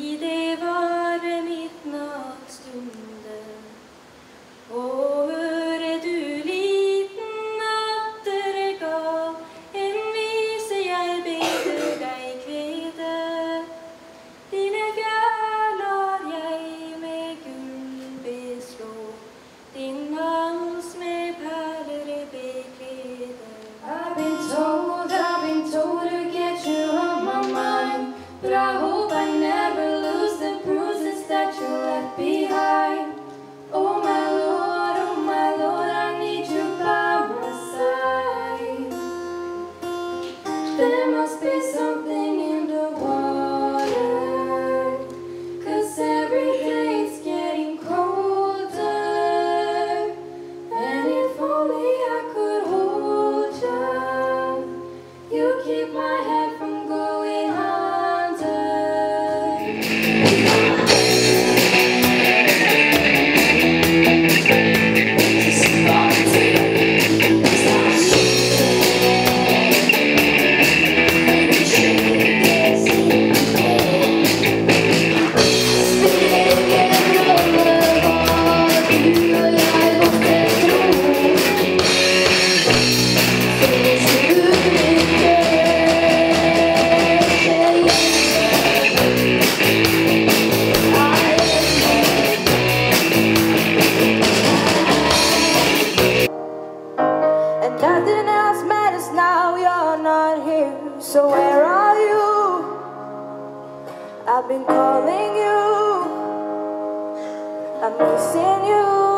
det vare midnattstunde, og høre du liten at dere gav, en vise jeg beder deg kvede. Dine fjær lar jeg med gull beslå, din hals med perler beklede. I've been told to get you on my mind, but I hope I never lose the bruises that you left behind. Oh my Lord, I need you by my side. There must be something in the water, 'cause every day it's getting colder. And if only I could hold you, you keep my head from going under. Nothing else matters now, you're not here. So where are you? I've been calling you, I'm missing you.